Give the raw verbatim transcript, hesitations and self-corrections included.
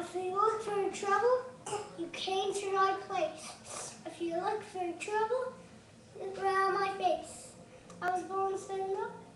If you look for trouble, you came to the right place. If you look for trouble, look around my face. I was born to stand up.